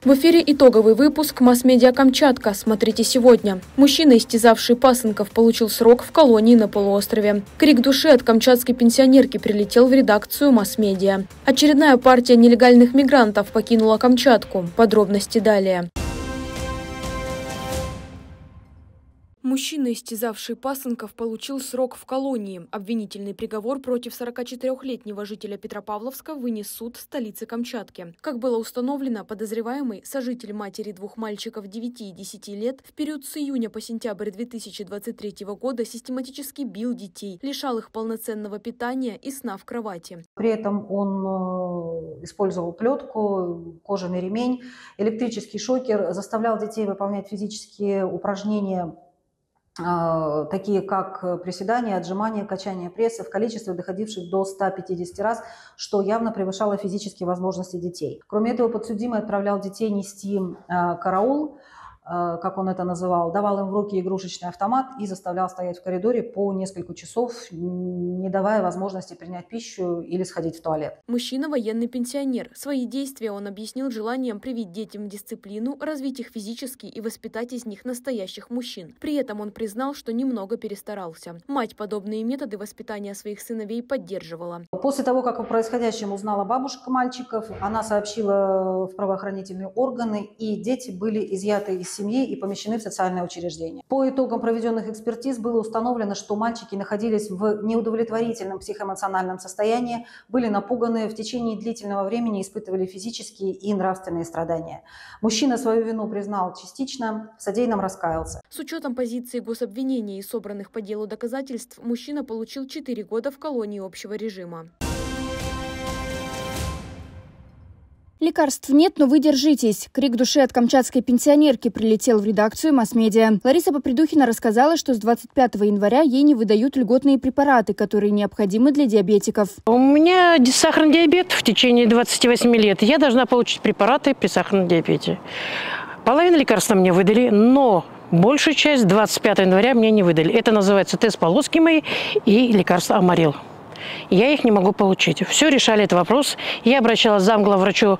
В эфире итоговый выпуск «Масс-медиа Камчатка». Смотрите сегодня. Мужчина, истязавший пасынков, получил срок в колонии на полуострове. Крик души от камчатской пенсионерки прилетел в редакцию «Масс-медиа». Очередная партия нелегальных мигрантов покинула Камчатку. Подробности далее. Мужчина, истязавший пасынков, получил срок в колонии. Обвинительный приговор против 44-летнего жителя Петропавловска вынес суд столицы Камчатки. Как было установлено, подозреваемый, сожитель матери двух мальчиков 9 и 10 лет, в период с июня по сентябрь 2023 года систематически бил детей, лишал их полноценного питания и сна в кровати. При этом он использовал плетку, кожаный ремень, электрический шокер, заставлял детей выполнять физические упражнения, такие как приседания, отжимания, качание пресса в количестве, доходивших до 150 раз, что явно превышало физические возможности детей. Кроме этого, подсудимый отправлял детей нести караул, как он это называл, давал им в руки игрушечный автомат и заставлял стоять в коридоре по несколько часов, не давая возможности принять пищу или сходить в туалет. Мужчина – военный пенсионер. Свои действия он объяснил желанием привить детям дисциплину, развить их физически и воспитать из них настоящих мужчин. При этом он признал, что немного перестарался. Мать подобные методы воспитания своих сыновей поддерживала. После того, как о происходящем узнала бабушка мальчиков, она сообщила в правоохранительные органы, и дети были изъяты из семьи и помещены в социальное учреждение. По итогам проведенных экспертиз было установлено, что мальчики находились в неудовлетворительном психоэмоциональном состоянии, были напуганы, в течение длительного времени испытывали физические и нравственные страдания. Мужчина свою вину признал частично, в содеянном раскаялся. С учетом позиции гособвинения и собранных по делу доказательств, мужчина получил 4 года в колонии общего режима. Лекарств нет, но вы держитесь. Крик души от камчатской пенсионерки прилетел в редакцию «Масс-медиа». Лариса Попридухина рассказала, что с 25 января ей не выдают льготные препараты, которые необходимы для диабетиков. У меня сахарный диабет в течение 28 лет. Я должна получить препараты при сахарном диабете. Половину лекарств мне выдали, но большую часть 25 января мне не выдали. Это называется тест-полоски мои и лекарство Амарил. Я их не могу получить. Все решали этот вопрос. Я обращалась к замглавврачу,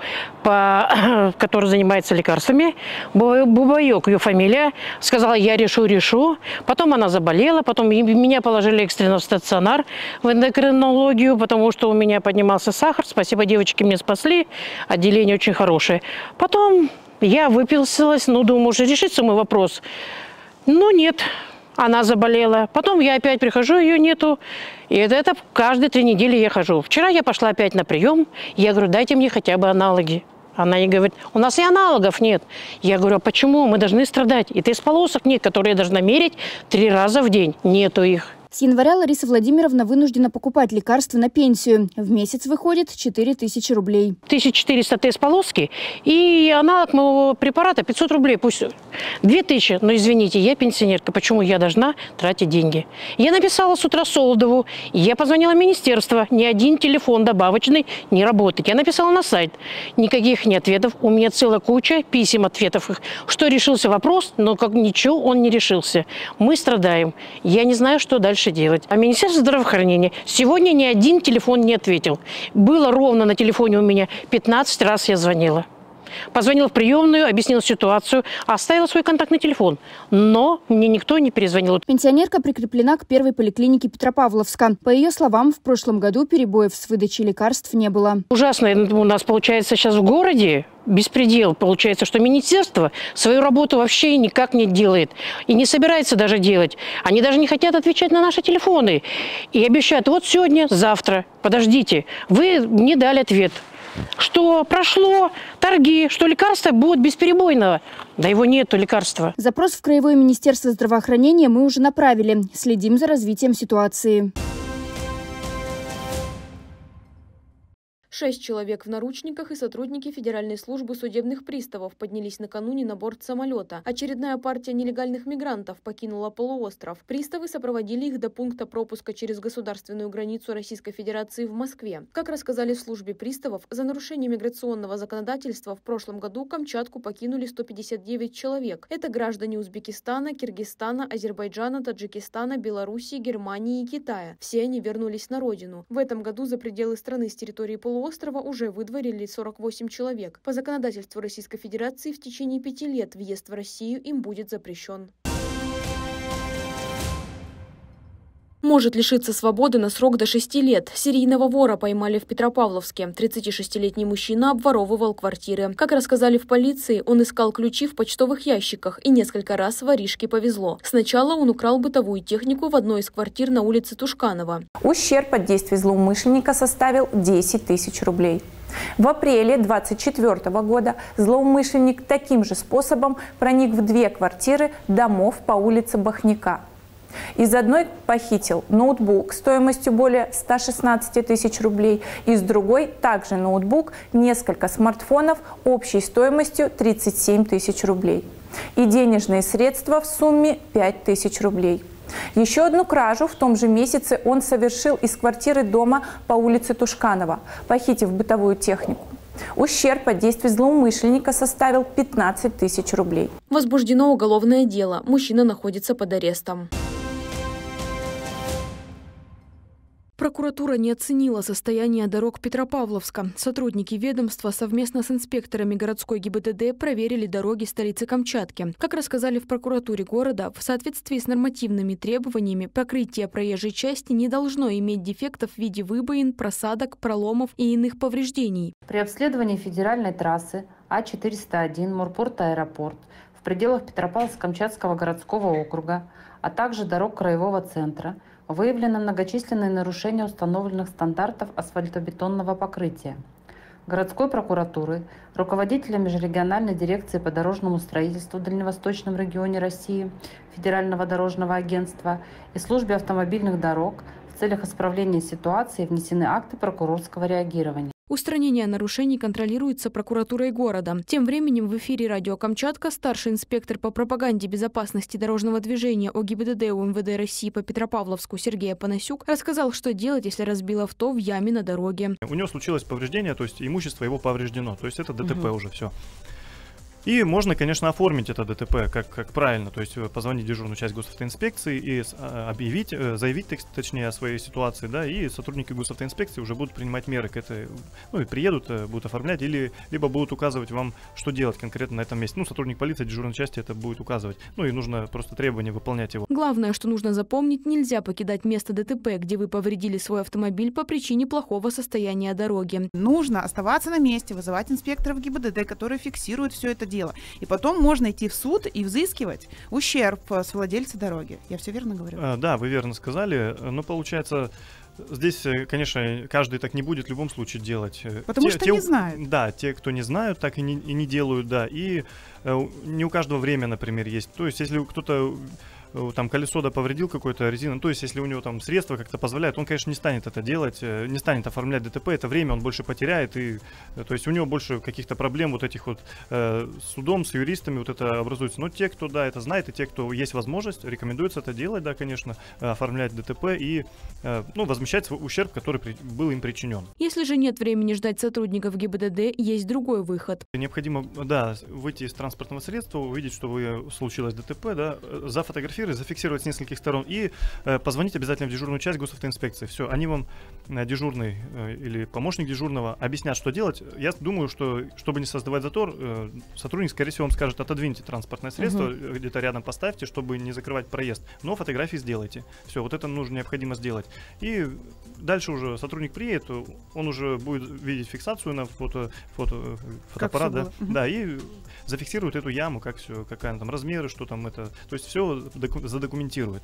который занимается лекарствами. Бубайок, ее фамилия. Сказала, я решу. Потом она заболела. Потом меня положили экстренно в стационар, в эндокринологию, потому что у меня поднимался сахар. Спасибо, девочки меня спасли. Отделение очень хорошее. Потом я выписалась. Думаю, уже решится мой вопрос. Но нет. Она заболела. Потом я опять прихожу, ее нету. И это каждые 3 недели я хожу. Вчера я пошла опять на прием. Я говорю, дайте мне хотя бы аналоги. Она ей говорит, у нас и аналогов нет. Я говорю, а почему? Мы должны страдать. И тест-полосок нет, которые я должна мерить 3 раза в день. Нету их. С января Лариса Владимировна вынуждена покупать лекарства на пенсию. В месяц выходит 4000 рублей. 1400 тест-полоски и аналог моего препарата 500 рублей. Пусть 2000. Но извините, я пенсионерка. Почему я должна тратить деньги? Я написала с утра Солодову. Я позвонила в министерство. Ни один телефон добавочный не работает. Я написала на сайт. Никаких не ответов. У меня целая куча писем, ответов. Что решился вопрос, но как ничего он не решился. Мы страдаем. Я не знаю, что дальше делать. А Министерство здравоохранения сегодня ни один телефон не ответил. Было ровно на телефоне у меня 15 раз я звонила. Позвонила в приемную, объяснила ситуацию, оставила свой контактный телефон. Но мне никто не перезвонил. Пенсионерка прикреплена к первой поликлинике Петропавловска. По ее словам, в прошлом году перебоев с выдачей лекарств не было. Ужасно у нас получается сейчас в городе. Беспредел. Получается, что министерство свою работу вообще никак не делает. И не собирается даже делать. Они даже не хотят отвечать на наши телефоны. И обещают, вот сегодня, завтра. Подождите, вы не дали ответ. Что прошло торги, что лекарства будут бесперебойного. Да его нету лекарства. Запрос в Краевое министерство здравоохранения мы уже направили. Следим за развитием ситуации. 6 человек в наручниках и сотрудники Федеральной службы судебных приставов поднялись накануне на борт самолета. Очередная партия нелегальных мигрантов покинула полуостров. Приставы сопроводили их до пункта пропуска через государственную границу Российской Федерации в Москве. Как рассказали в службе приставов, за нарушение миграционного законодательства в прошлом году Камчатку покинули 159 человек. Это граждане Узбекистана, Киргизстана, Азербайджана, Таджикистана, Белоруссии, Германии и Китая. Все они вернулись на родину. В этом году за пределы страны с территории полуострова полуострова уже выдворили 48 человек. По законодательству Российской Федерации в течение 5 лет въезд в Россию им будет запрещен. Может лишиться свободы на срок до 6 лет. Серийного вора поймали в Петропавловске. 36-летний мужчина обворовывал квартиры. Как рассказали в полиции, он искал ключи в почтовых ящиках, и несколько раз воришке повезло. Сначала он украл бытовую технику в одной из квартир на улице Тушканова. Ущерб от действий злоумышленника составил 10 тысяч рублей. В апреле 2024 года злоумышленник таким же способом проник в 2 квартиры домов по улице Бахняка. Из одной похитил ноутбук стоимостью более 116 тысяч рублей, из другой также ноутбук, несколько смартфонов общей стоимостью 37 тысяч рублей и денежные средства в сумме 5 тысяч рублей. Еще одну кражу в том же месяце он совершил из квартиры дома по улице Тушканова, похитив бытовую технику. Ущерб от действий злоумышленника составил 15 тысяч рублей. Возбуждено уголовное дело. Мужчина находится под арестом. Прокуратура не оценила состояние дорог Петропавловска. Сотрудники ведомства совместно с инспекторами городской ГИБДД проверили дороги столицы Камчатки. Как рассказали в прокуратуре города, в соответствии с нормативными требованиями покрытие проезжей части не должно иметь дефектов в виде выбоин, просадок, проломов и иных повреждений. При обследовании федеральной трассы А401 Морпорт-Аэропорт в пределах Петропавловск-Камчатского городского округа, а также дорог краевого центра выявлено многочисленные нарушения установленных стандартов асфальтобетонного покрытия. Городской прокуратуры, руководителя межрегиональной дирекции по дорожному строительству в Дальневосточном регионе России, Федерального дорожного агентства и службе автомобильных дорог в целях исправления ситуации внесены акты прокурорского реагирования. Устранение нарушений контролируется прокуратурой города. Тем временем в эфире «Радио Камчатка» старший инспектор по пропаганде безопасности дорожного движения ОГИБДД УМВД России по Петропавловску Сергей Апанасюк рассказал, что делать, если разбил авто в яме на дороге. У него случилось повреждение, то есть имущество его повреждено, то есть это ДТП уже все. И можно, конечно, оформить это ДТП как правильно, то есть позвонить в дежурную часть госавтоинспекции и объявить, заявить, точнее, о своей ситуации, да, и сотрудники госавтоинспекции уже будут принимать меры к этой, ну и приедут, будут оформлять, либо будут указывать вам, что делать конкретно на этом месте. Ну, сотрудник полиции, дежурной части это будет указывать, ну и нужно просто требование выполнять его. Главное, что нужно запомнить, нельзя покидать место ДТП, где вы повредили свой автомобиль по причине плохого состояния дороги. Нужно оставаться на месте, вызывать инспекторов ГИБДД, которые фиксируют все это дело. И потом можно идти в суд и взыскивать ущерб с владельца дороги. Я все верно говорю? Да, вы верно сказали. Но получается, здесь, конечно, каждый так не будет в любом случае делать. Потому что не знают. Да, те, кто не знают, так и не делают, да. И не у каждого время, например, есть. То есть, если кто-то там колесо повредил какой-то резину, то есть если у него там средства как-то позволяют, он, конечно, не станет это делать, не станет оформлять ДТП, это время он больше потеряет, и то есть у него больше каких-то проблем вот этих вот с судом, с юристами вот это образуется. Но те, кто, да, это знает, и те, кто есть возможность, рекомендуется это делать, да, конечно, оформлять ДТП и, ну, возмещать свой ущерб, который был им причинен. Если же нет времени ждать сотрудников ГИБДД, есть другой выход. Необходимо, да, выйти из транспортного средства, увидеть, что случилось ДТП, да, зафотографировать, зафиксировать с нескольких сторон и позвонить обязательно в дежурную часть госавтоинспекции. Все, они вам, дежурный или помощник дежурного, объяснят, что делать. Я думаю, что, чтобы не создавать затор, сотрудник, скорее всего, вам скажет: отодвиньте транспортное средство, где-то рядом поставьте, чтобы не закрывать проезд, но фотографии сделайте. Все, вот это необходимо сделать. И дальше уже сотрудник приедет, он уже будет видеть фиксацию на фотоаппарат, да, да, и зафиксирует эту яму, какая она там, размеры, что там это, то есть все задокументирует.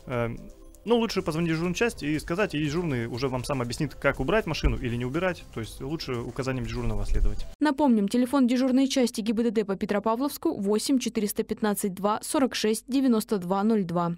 Но лучше позвонить в дежурную часть и сказать, и дежурный уже вам сам объяснит, как убрать машину или не убирать, то есть лучше указаниям дежурного следовать. Напомним, телефон дежурной части ГИБДД по Петропавловску 8 415 2 46 92 02.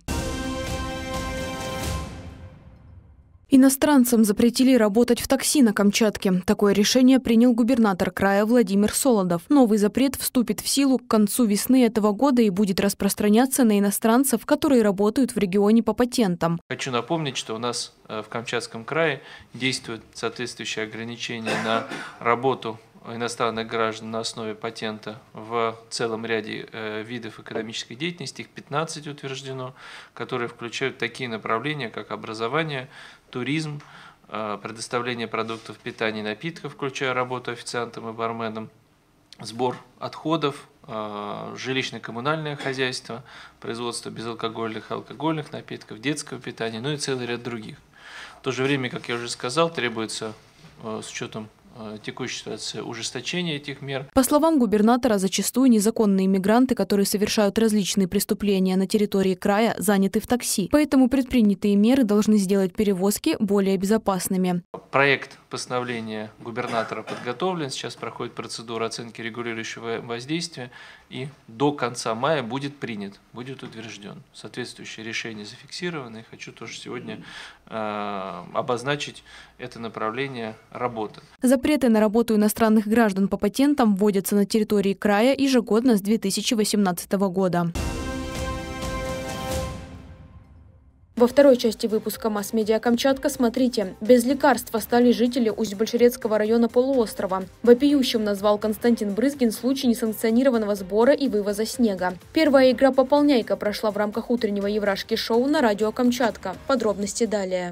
Иностранцам запретили работать в такси на Камчатке. Такое решение принял губернатор края Владимир Солодов. Новый запрет вступит в силу к концу весны этого года и будет распространяться на иностранцев, которые работают в регионе по патентам. Хочу напомнить, что у нас в Камчатском крае действуют соответствующие ограничения на работу иностранных граждан на основе патента в целом ряде видов экономической деятельности, их 15 утверждено, которые включают такие направления, как образование, туризм, предоставление продуктов питания и напитков, включая работу официантом и барменом, сбор отходов, жилищно-коммунальное хозяйство, производство безалкогольных и алкогольных напитков, детского питания, ну и целый ряд других. В то же время, как я уже сказал, требуется с учетом текущей ситуации ужесточение этих мер. По словам губернатора, зачастую незаконные мигранты, которые совершают различные преступления на территории края, заняты в такси. Поэтому предпринятые меры должны сделать перевозки более безопасными. Проект постановления губернатора подготовлен. Сейчас проходит процедура оценки регулирующего воздействия. И до конца мая будет принят, будет утвержден. Соответствующее решение зафиксировано. И хочу тоже сегодня обозначить это направление работы. Запреты на работу иностранных граждан по патентам вводятся на территории края ежегодно с 2018 года. Во второй части выпуска «Масс-медиа Камчатка» смотрите. Без лекарств остались жители Усть-Большерецкого района полуострова. Вопиющим назвал Константин Брызгин случай несанкционированного сбора и вывоза снега. Первая игра «Пополняйка» прошла в рамках утреннего Еврашки-шоу на радио «Камчатка». Подробности далее.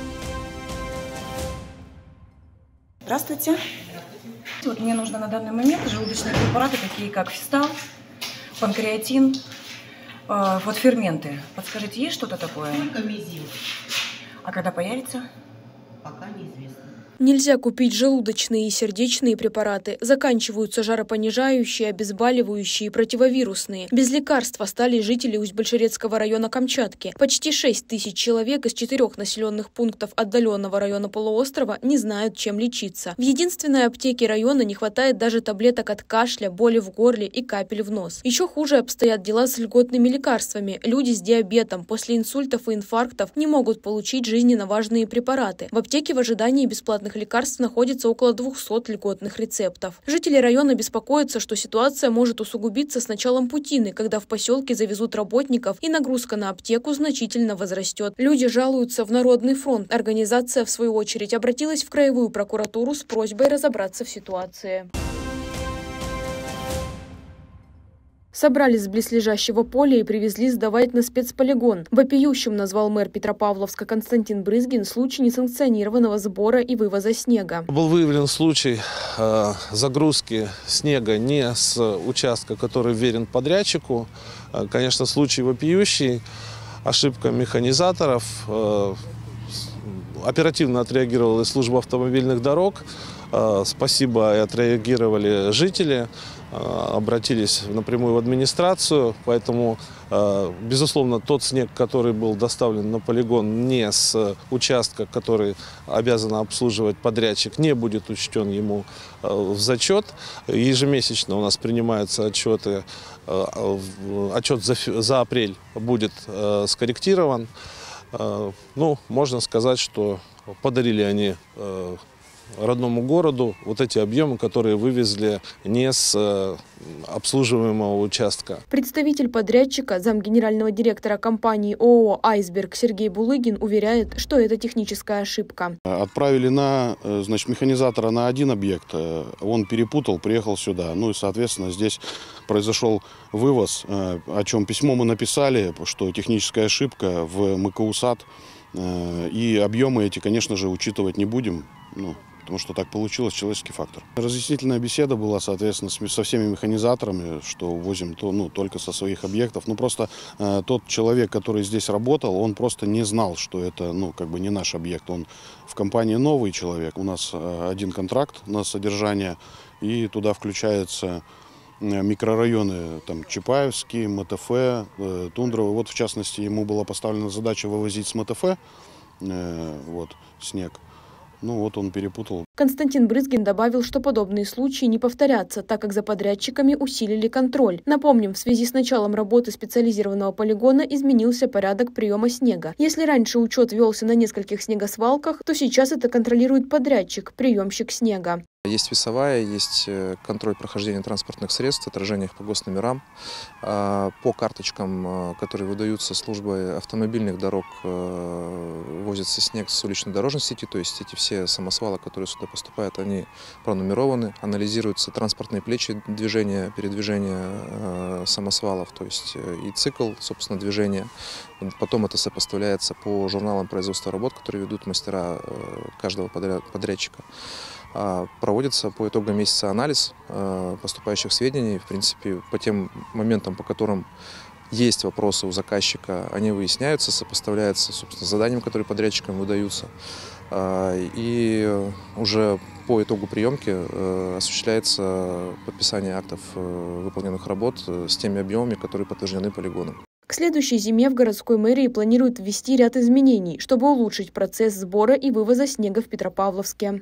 Здравствуйте. Вот мне нужно на данный момент желудочные препараты, такие как фистал, панкреатин, вот ферменты. Подскажите, есть что-то такое? Только мизин. А когда появится? Пока неизвестно. Нельзя купить желудочные и сердечные препараты. Заканчиваются жаропонижающие, обезболивающие и противовирусные. Без лекарств остались жители Усть-Большерецкого района Камчатки. Почти 6 тысяч человек из 4 населенных пунктов отдаленного района полуострова не знают, чем лечиться. В единственной аптеке района не хватает даже таблеток от кашля, боли в горле и капель в нос. Еще хуже обстоят дела с льготными лекарствами. Люди с диабетом после инсультов и инфарктов не могут получить жизненно важные препараты. В аптеке в ожидании бесплатных лекарств находится около 200 льготных рецептов. Жители района беспокоятся, что ситуация может усугубиться с началом путины, когда в поселке завезут работников и нагрузка на аптеку значительно возрастет. Люди жалуются в Народный фронт. Организация, в свою очередь, обратилась в краевую прокуратуру с просьбой разобраться в ситуации. Собрали с близлежащего поля и привезли сдавать на спецполигон. Вопиющим назвал мэр Петропавловска Константин Брызгин случай несанкционированного сбора и вывоза снега. Был выявлен случай загрузки снега не с участка, который верен подрядчику. Конечно, случай вопиющий, ошибка механизаторов. Оперативно отреагировала и служба автомобильных дорог. Спасибо, и отреагировали жители. Обратились напрямую в администрацию, поэтому, безусловно, тот снег, который был доставлен на полигон не с участка, который обязан обслуживать подрядчик, не будет учтен ему в зачет. Ежемесячно у нас принимаются отчеты, отчет за апрель будет скорректирован. Ну, можно сказать, что подарили они родному городу вот эти объемы, которые вывезли не с обслуживаемого участка. Представитель подрядчика, замгенерального директора компании ООО «Айсберг» Сергей Булыгин уверяет, что это техническая ошибка. Отправили механизатора на один объект, он перепутал, приехал сюда. Ну и, соответственно, здесь произошел вывоз, о чем письмо мы написали, что техническая ошибка в МКУСАД. И объемы эти, конечно же, учитывать не будем. Потому что так получилось, человеческий фактор. Разъяснительная беседа была, соответственно, со всеми механизаторами, что возим только со своих объектов. Просто тот человек, который здесь работал, он просто не знал, что это не наш объект. Он в компании новый человек. У нас один контракт на содержание, и туда включаются микрорайоны, Чапаевский, МТФ, Тундрово. Вот, в частности, ему была поставлена задача вывозить с МТФ снег. Он перепутал. Константин Брызгин добавил, что подобные случаи не повторятся, так как за подрядчиками усилили контроль. Напомним, в связи с началом работы специализированного полигона изменился порядок приема снега. Если раньше учет велся на нескольких снегосвалках, то сейчас это контролирует подрядчик, приемщик снега. Есть весовая, есть контроль прохождения транспортных средств, отражение их по госномерам. По карточкам, которые выдаются службой автомобильных дорог, возится снег с уличной дорожной сети, то есть эти все самосвалы, которые сюда поступают, они пронумерованы, анализируются транспортные плечи движения, передвижения самосвалов, то есть и цикл, собственно, движения. Потом это сопоставляется по журналам производства работ, которые ведут мастера каждого подрядчика. Проводится по итогам месяца анализ поступающих сведений. В принципе, по тем моментам, по которым есть вопросы у заказчика, они выясняются, сопоставляются, собственно, с заданием, которые подрядчикам выдаются. И уже по итогу приемки осуществляется подписание актов выполненных работ с теми объемами, которые подтверждены полигоном. К следующей зиме в городской мэрии планируют ввести ряд изменений, чтобы улучшить процесс сбора и вывоза снега в Петропавловске.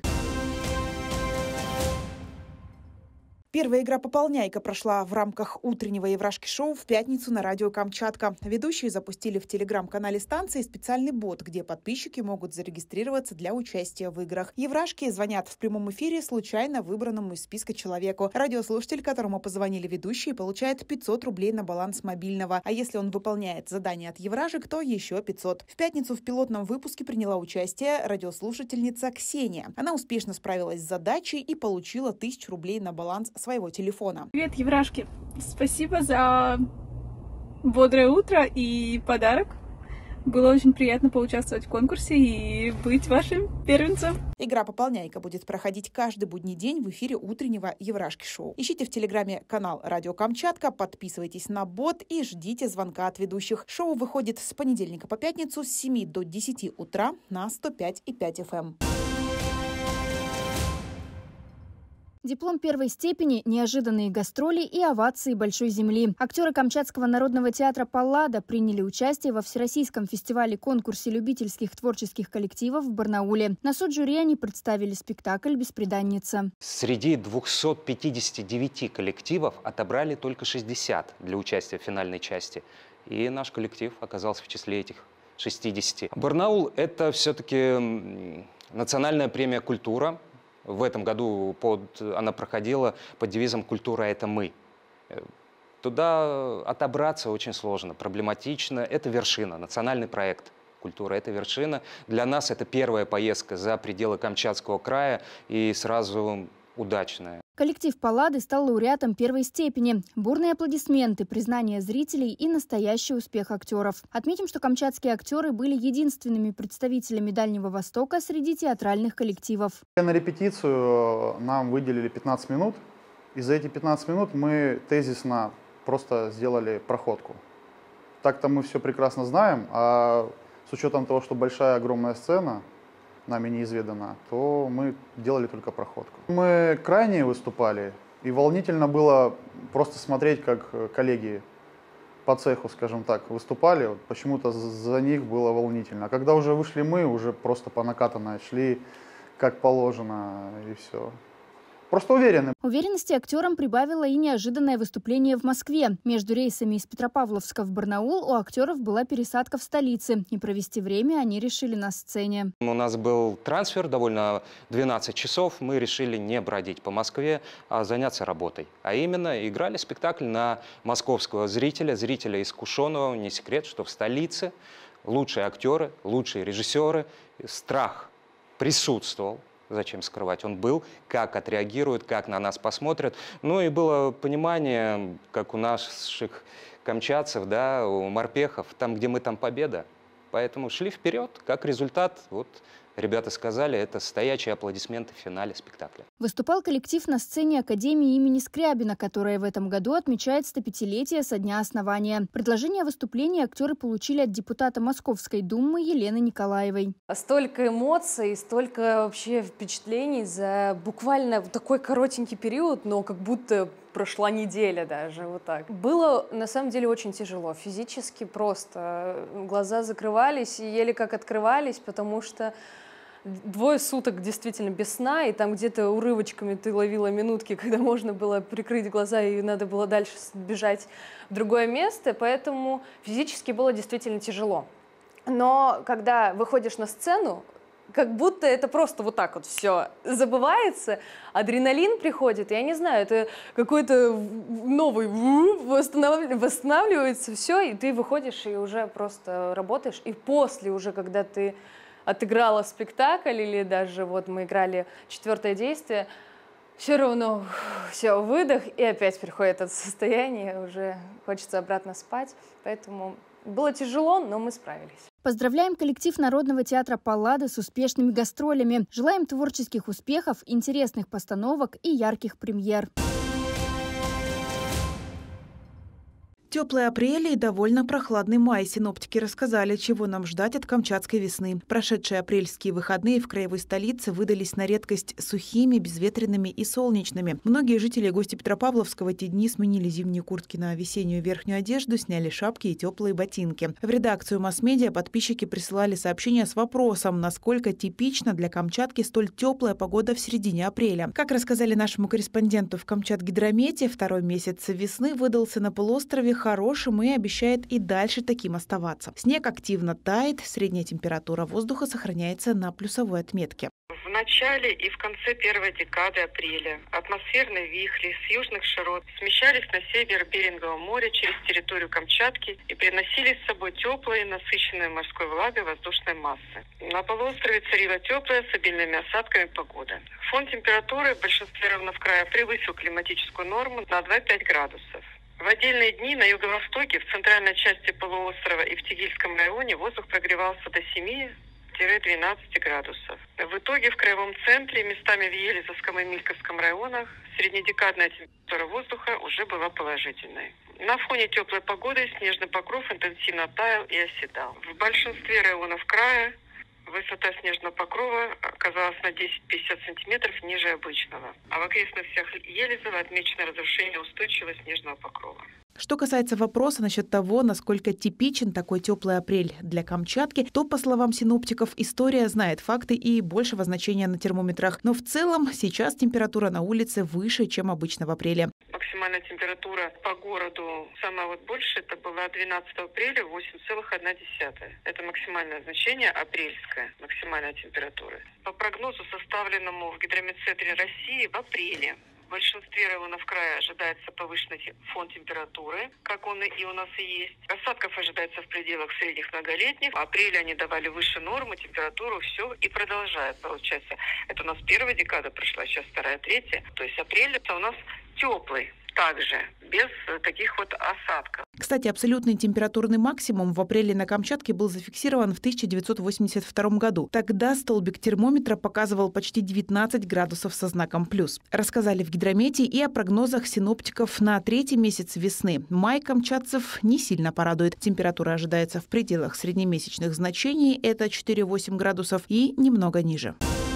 Первая игра «Пополняйка» прошла в рамках утреннего Еврашки-шоу в пятницу на радио «Камчатка». Ведущие запустили в телеграм-канале станции специальный бот, где подписчики могут зарегистрироваться для участия в играх. Еврашки звонят в прямом эфире случайно выбранному из списка человеку. Радиослушатель, которому позвонили ведущие, получает 500 рублей на баланс мобильного. А если он выполняет задание от Евражек, то еще 500. В пятницу в пилотном выпуске приняла участие радиослушательница Ксения. Она успешно справилась с задачей и получила 1000 рублей на баланс своего телефона. Привет, Еврашки! Спасибо за бодрое утро и подарок. Было очень приятно поучаствовать в конкурсе и быть вашим первенцем. Игра «Пополняйка» будет проходить каждый будний день в эфире утреннего Еврашки-шоу. Ищите в телеграме канал «Радио Камчатка», подписывайтесь на бот и ждите звонка от ведущих. Шоу выходит с понедельника по пятницу с 7 до 10 утра на 105,5 FM. Диплом первой степени, неожиданные гастроли и овации Большой земли. Актеры Камчатского народного театра «Паллада» приняли участие во Всероссийском фестивале-конкурсе любительских творческих коллективов в Барнауле. На суд жюри они представили спектакль «Бесприданница». Среди 259 коллективов отобрали только 60 для участия в финальной части. И наш коллектив оказался в числе этих 60. Барнаул – это все-таки национальная премия «Культура». В этом году она проходила под девизом «Культура – это мы». Туда отобраться очень сложно, проблематично. Это вершина, национальный проект «Культура» – это вершина. Для нас это первая поездка за пределы Камчатского края и сразу удачная. Коллектив «Паллады» стал лауреатом первой степени. Бурные аплодисменты, признание зрителей и настоящий успех актеров. Отметим, что камчатские актеры были единственными представителями Дальнего Востока среди театральных коллективов. На репетицию нам выделили 15 минут. И за эти 15 минут мы тезисно просто сделали проходку. Так-то мы все прекрасно знаем, а с учетом того, что большая огромная сцена нами неизведана, то мы делали только проходку. Мы крайне выступали, и волнительно было просто смотреть, как коллеги по цеху, скажем так, выступали. Вот почему-то за них было волнительно. А когда уже вышли мы, уже просто по накатанной шли, как положено, и все. Просто уверены. Уверенности актерам прибавило и неожиданное выступление в Москве. Между рейсами из Петропавловска в Барнаул у актеров была пересадка в столице. И провести время они решили на сцене. У нас был трансфер, довольно 12 часов. Мы решили не бродить по Москве, а заняться работой. А именно играли спектакль на московского зрителя, зрителя искушенного. Не секрет, что в столице лучшие актеры, лучшие режиссеры. Страх присутствовал. Зачем скрывать? Он был, как отреагируют, как на нас посмотрят. Ну и было понимание, как у наших камчатцев, да, у морпехов, там, где мы, там победа. Поэтому шли вперед. Как результат, вот ребята сказали, это стоячие аплодисменты в финале спектакля. Выступал коллектив на сцене Академии имени Скрябина, которая в этом году отмечает 105-летие со дня основания. Предложение о выступлении актеры получили от депутата Московской думы Елены Николаевой. Столько эмоций, столько вообще впечатлений за буквально такой коротенький период, но как будто прошла неделя даже, вот так. Было, на самом деле, очень тяжело, физически просто. Глаза закрывались и еле как открывались, потому что 2 суток действительно без сна, и там где-то урывочками ты ловила минутки, когда можно было прикрыть глаза и надо было дальше бежать в другое место, поэтому физически было действительно тяжело. Но когда выходишь на сцену, как будто это просто вот так вот все забывается, адреналин приходит, я не знаю, это какой-то новый восстанавливается все, и ты выходишь и уже просто работаешь. И после уже, когда ты отыграла спектакль, или даже вот мы играли 4-е действие, все равно все, выдох, и опять приходит это состояние, уже хочется обратно спать, поэтому было тяжело, но мы справились. Поздравляем коллектив Народного театра «Паллада» с успешными гастролями. Желаем творческих успехов, интересных постановок и ярких премьер. Теплый апрель и довольно прохладный май. Синоптики рассказали, чего нам ждать от камчатской весны. Прошедшие апрельские выходные в краевой столице выдались на редкость сухими, безветренными и солнечными. Многие жители и гости Петропавловска в эти дни сменили зимние куртки на весеннюю верхнюю одежду, сняли шапки и теплые ботинки. В редакцию «Масс-медиа» подписчики присылали сообщения с вопросом, насколько типично для Камчатки столь теплая погода в середине апреля. Как рассказали нашему корреспонденту в Камчатгидромете, второй месяц весны выдался на полуострове хорошим и обещает и дальше таким оставаться. Снег активно тает, средняя температура воздуха сохраняется на плюсовой отметке. В начале и в конце первой декады апреля атмосферные вихри с южных широт смещались на север Берингового моря через территорию Камчатки и приносили с собой теплые, насыщенные морской влагой воздушной массы. На полуострове царила теплая с обильными осадками погода. Фон температуры в большинстве районов края превысил климатическую норму на 2-5 градусов. В отдельные дни на юго-востоке, в центральной части полуострова и в Тегильском районе воздух прогревался до 7-12 градусов. В итоге в краевом центре, местами в Елизовском и Мильковском районах, среднедекадная температура воздуха уже была положительной. На фоне теплой погоды снежный покров интенсивно таял и оседал. В большинстве районов края высота снежного покрова оказалась на 10-50 сантиметров ниже обычного. А в окрестностях Елизова отмечено разрушение устойчивого снежного покрова. Что касается вопроса насчет того, насколько типичен такой теплый апрель для Камчатки, то, по словам синоптиков, история знает факты и большего значения на термометрах. Но в целом сейчас температура на улице выше, чем обычно в апреле. Максимальная температура по городу, самая большая, это была 12 апреля 8,1. Это максимальное значение апрельская максимальная температура. По прогнозу, составленному в Гидрометцентре России в апреле, в большинстве районов края ожидается повышенный фон температуры, как он и у нас и есть. Осадков ожидается в пределах средних многолетних. В апреле они давали выше нормы, температуру, все и продолжает. Получается, это у нас первая декада прошла, сейчас вторая, третья. То есть апрель это у нас теплый. Также, без таких вот осадков. Кстати, абсолютный температурный максимум в апреле на Камчатке был зафиксирован в 1982 году. Тогда столбик термометра показывал почти 19 градусов со знаком плюс. Рассказали в Гидромете и о прогнозах синоптиков на третий месяц весны. Май камчатцев не сильно порадует. Температура ожидается в пределах среднемесячных значений, это 4-8 градусов, и немного ниже.